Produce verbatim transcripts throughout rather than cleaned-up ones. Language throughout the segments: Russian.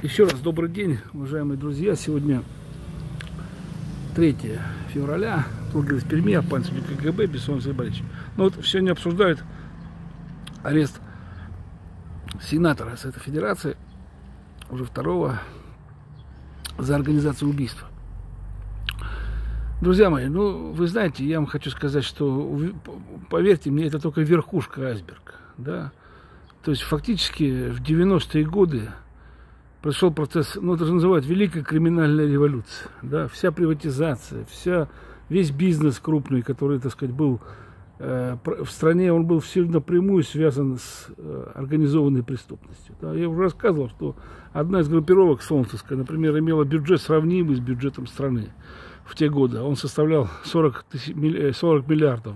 Еще раз добрый день, уважаемые друзья. Сегодня третьего февраля. Тургор из Перми, Апанцев КГБ, Бессонов Сергей Борисович. Ну вот сегодня обсуждают арест сенатора Совета Федерации, уже второго, за организацию убийства. Друзья мои, ну вы знаете, я вам хочу сказать, что, поверьте мне, это только верхушка айсберга. Да? То есть фактически в девяностые годы прошел процесс, ну это же называют Великая криминальная революция. Да? Вся приватизация, вся, весь бизнес крупный, который, так сказать, был э, в стране, он был все напрямую связан с э, организованной преступностью. Да? Я уже рассказывал, что одна из группировок Солнцевская, например, имела бюджет сравнимый с бюджетом страны в те годы. Он составлял сорок миллиардов,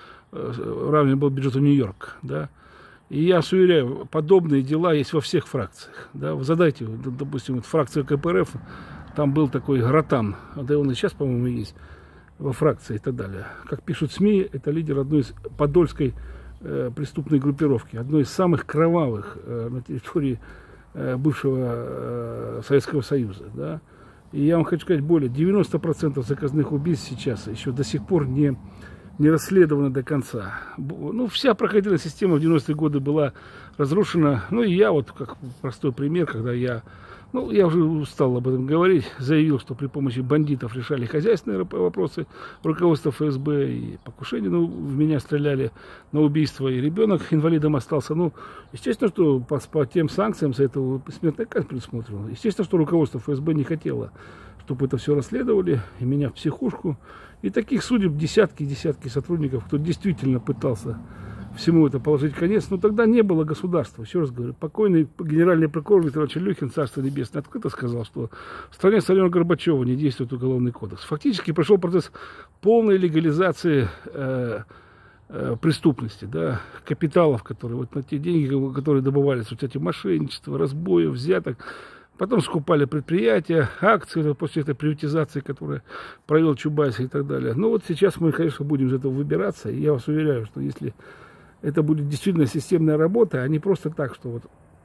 э, равен был бюджету Нью-Йорка. Да? И я вас уверяю, подобные дела есть во всех фракциях. Да? Вы задайте, допустим, вот фракция КПРФ, там был такой Гратан, да он и сейчас, по-моему, есть во фракции и так далее. Как пишут СМИ, это лидер одной из подольской э, преступной группировки, одной из самых кровавых э, на территории э, бывшего э, Советского Союза. Да? И я вам хочу сказать более, девяносто процентов заказных убийств сейчас еще до сих пор не... не расследовано до конца. Ну, вся проходила система в девяностые годы была разрушена. Ну, и я вот, как простой пример, когда я, ну, я уже устал об этом говорить, заявил, что при помощи бандитов решали хозяйственные вопросы руководства ФСБ, и покушение, ну, в меня стреляли на убийство, и ребенок инвалидом остался. Ну, естественно, что по, по тем санкциям за это смертная казнь предусмотрена. Естественно, что руководство ФСБ не хотело, чтобы это все расследовали, и меня в психушку. И таких судеб десятки и десятки сотрудников, кто действительно пытался всему это положить конец. Но тогда не было государства. Еще раз говорю, покойный генеральный прокурор Виктор Челюхин, Царство Небесное, открыто сказал, что в стране Сталина Горбачева не действует уголовный кодекс. Фактически прошел процесс полной легализации э, э, преступности, да, капиталов, которые вот на те деньги, которые добывались, вот эти мошенничества, разбоев, взяток. Потом скупали предприятия, акции после этой приватизации, которую провел Чубайс и так далее. Ну вот сейчас мы, конечно, будем из этого выбираться. И я вас уверяю, что если это будет действительно системная работа, а не просто так, что вот,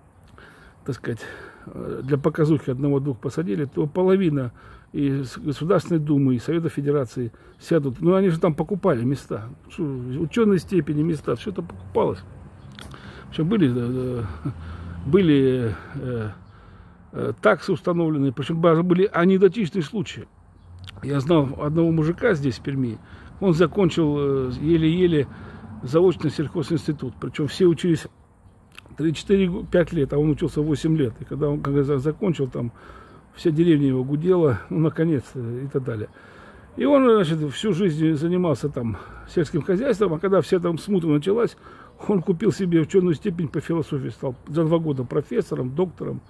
так сказать, для показухи одного-двух посадили, то половина и Государственной Думы, и Совета Федерации сядут. Ну они же там покупали места, ученые степени места, все это покупалось. Причем были... были таксы установленные, причем даже были анекдотичные случаи. Я знал одного мужика здесь, в Перми, он закончил еле-еле заочный сельхозинститут, причем все учились три-четыре-пять лет, а он учился восемь лет. И когда он когда закончил, там вся деревня его гудела, ну, наконец, и так далее. И он, значит, всю жизнь занимался там сельским хозяйством, а когда вся там смута началась, он купил себе ученую степень по философии, стал за два года профессором, доктором,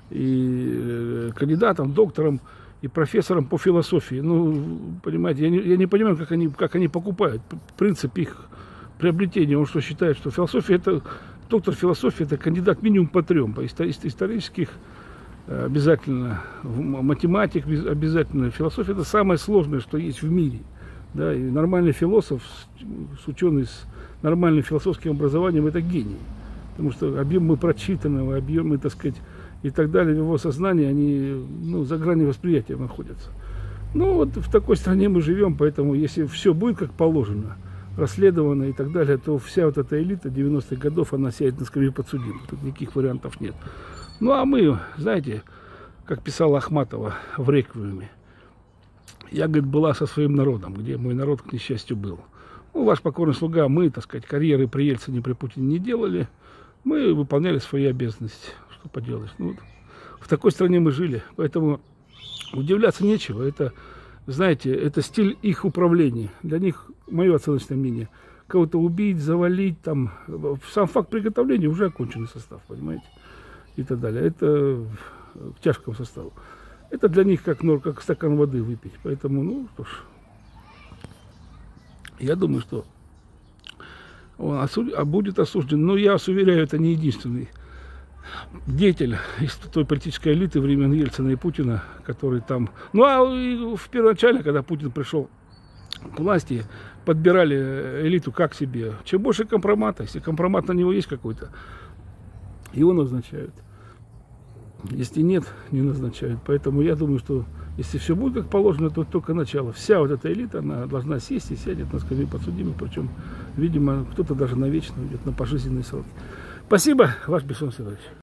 и кандидатом, доктором и профессором по философии. Ну, понимаете, я не, я не понимаю, как они, как они покупают. Принцип их приобретения. Он что считает, что философия это, доктор философии это кандидат минимум по трем. По исторических обязательно, математик обязательно. Философия это самое сложное, что есть в мире. Да, и нормальный философ, с ученый с нормальным философским образованием, это гений. Потому что объемы прочитанного, объемы, так сказать, и так далее, в его сознании, они, ну, за гранью восприятия находятся. Ну, вот в такой стране мы живем, поэтому, если все будет как положено, расследовано и так далее, то вся вот эта элита девяностых годов, она сядет на скамью подсудимых. Тут никаких вариантов нет. Ну, а мы, знаете, как писала Ахматова в «Реквиеме», я, говорит, была со своим народом, где мой народ, к несчастью, был. Ну, ваш покорный слуга, мы, так сказать, карьеры при Ельцине, при Путине не делали, мы выполняли свои обязанности. Что поделаешь? Ну, вот в такой стране мы жили, поэтому удивляться нечего. Это, знаете, это стиль их управления. Для них, мое оценочное мнение, кого-то убить, завалить, там, сам факт приготовления уже оконченный состав, понимаете, и так далее. Это к тяжкому составу. Это для них как, ну, как стакан воды выпить. Поэтому, ну, что ж, я думаю, что он осуд... а будет осужден. Но я вас уверяю, это не единственный деятель из той политической элиты времен Ельцина и Путина, который там... Ну, а в первоначально, когда Путин пришел к власти, подбирали элиту как себе. Чем больше компромата, если компромат на него есть какой-то, его назначают. Если нет, не назначают. Поэтому я думаю, что если все будет как положено, то только начало. Вся вот эта элита, она должна сесть и сядет на скамью подсудимых. Причем, видимо, кто-то даже навечно уйдет на пожизненный срок. Спасибо, ваш Бессон Сидорович.